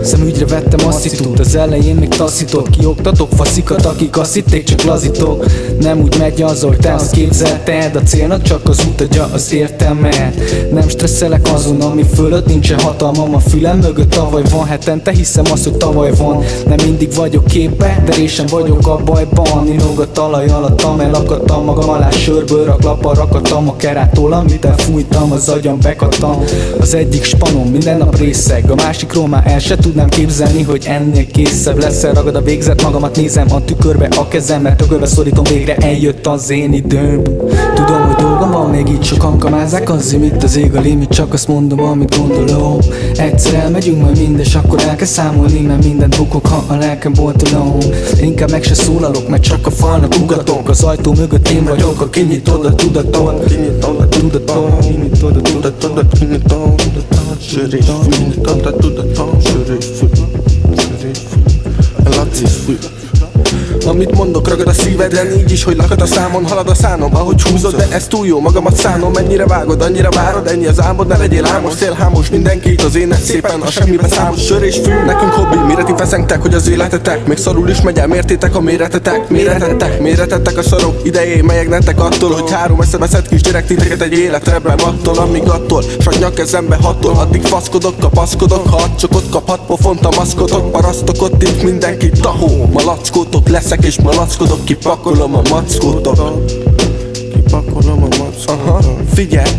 Szemügyre vettem asszitút, az elején még taszított. Kioktatok faszikat, akik azt hitték, csak lazítok. Nem úgy megy az, hogy te azt képzelted, a célnak csak az út adja az értelmet. Nem stresszelek azon, ami fölött nincsen hatalmam. A fülem mögött tavaly van, hetente hiszem azt, hogy tavaly van. Nem mindig vagyok képbe, de résem vagyok a bajban. Inog a talaj alattam, elakadtam magam alá, sörből raklappa rakadtam a kerától, amit elfújtam, az agyam bekattam. Az egyik spanom minden nap részeg, a másikról már el se tudnám képzelni, hogy ennél készebb leszel. Ragad a végzet, magamat nézem a tükörbe, a kezemmet tökölve szorítom, végre eljött az én időm. Tudom, hogy dolgom van, még így sokan kamázzák, az itt az ég a limit, csak azt mondom, amit gondolom. Egyszer elmegyünk majd mind, és akkor el kell számolni, mert mindent bukok, ha a lelkem boltolom. Inkább meg se szólalok, mert csak a falnak ugatok. Az ajtó mögött én vagyok, a kinyitod a tudatot. Kinyitod a tudatot, kinyitod a tudatot, kinyitod a tudatot. Sörés fű, kinyitod a tudatot. Sörés fű, sörés fű, Laci fű. Amit mondok, ragad a szíveden, így is, hogy lakad a számon, halad a szánom. Ahogy húzod, de ez túl jó, magamat szánom. Mennyire vágod, annyira várod, ennyi az álmod. Ne legyél álmos, szélhámos, mindenki itt az énet szépen, a semmibe számos. Sör és fű, nekünk hobbi, mire ti feszengtek, hogy az életetek még szarul is megy el, mértétek a méretetek. Méretettek a szarok idejé, melyek nettek attól, hogy 3 eszemeszed kisgyerek titeket egy életre bemattól. Amíg attól, s a nyakezembe hatol, addig faszkodok, kapaszkodok. Ha adcsokot kaphat, pofont a maszkodok. Parasztok ott itt mindenki tahó, malackótok leszek és malackodok, kipakolom a mackótok. Kipakolom a mackótok. Figyelj!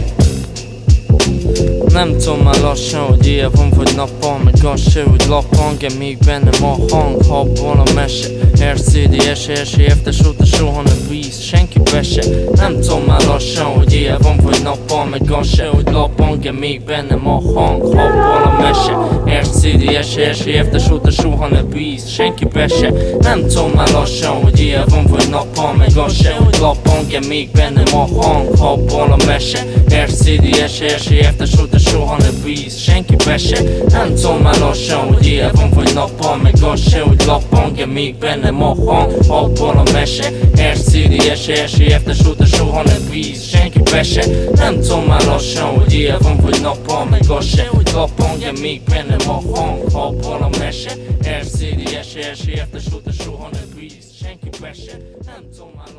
Nem tudom már lassan, hogy éjjel van vagy nappal, meg az se, hogy lappang, még bennem a hang, habból a mese. RCD, SEF, óta soha ne bíz, senki be se. Nem tudom már lassan, hogy éjjel van vagy nappal, meg az se, hogy lappang, még bennem a hang, habból a mese. RCD, SEF, óta soha ne bíz, senki be se. Nem tudom már lassan, hogy éjjel van vagy nappal, meg az se, hogy lappang, még bennem a hang, habból a mese. RCD, SEF, óta soha ne bíz, senki be se. Nem tudom már lassan, hogy éjjel van vagy nappal, meg az se, hogy lappang, még bennem a hang, abból a mese. RCD, SEF, óta soha ne bíz, senki be se. Nem tudom már lassan, hogy éjjel van vagy nappal, meg az se, hogy lappang, még bennem a hang, abból a mese. RCD, SEF, óta soha ne bíz, senki be se. Nem tudom már